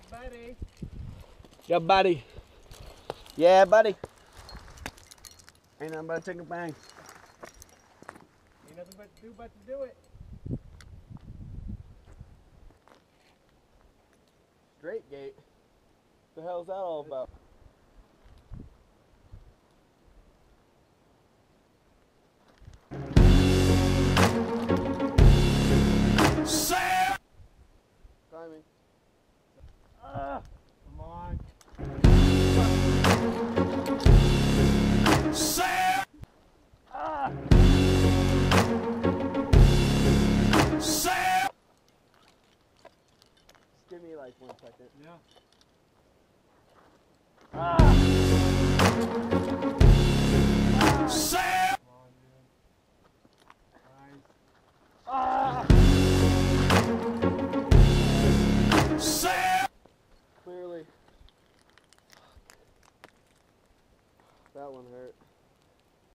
buddy. Yeah, buddy. Yeah, buddy. Ain't nothing but a chicken bang. Ain't nothing but to do it. Straight gate. The hell's that all about? Sam! Timing. Come on. Sam! Sam! Just give me like 1 second. Yeah. Sam! Come on, dude. Nice. Sam! Clearly. That one hurt.